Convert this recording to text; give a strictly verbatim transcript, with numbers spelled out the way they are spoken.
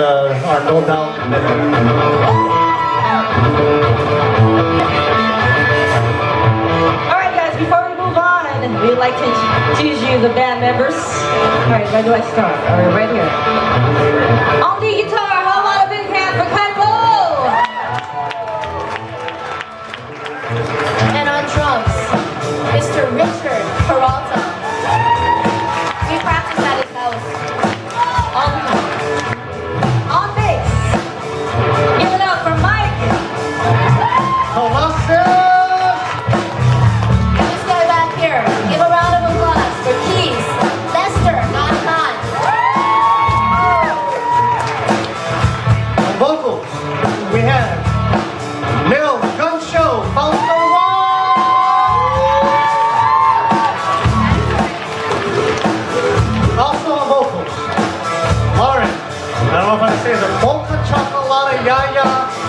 uh, our no doubt. Alright guys, before we move on, we'd like to introduce you the band members. Alright, where do I start? Alright, right here. On the guitar, how about a big hand for Kaipo? And on drums, Mister Richard Peralta. We practice at his house all the time. On bass, give it up for Mike. This guy back here, give a round of applause for Keys, Lester, not Khan. On vocals, we have Neil Gun Show, Fausto Also on vocals, Lauren, I don't know if I say the Mocha Chocolate Yaya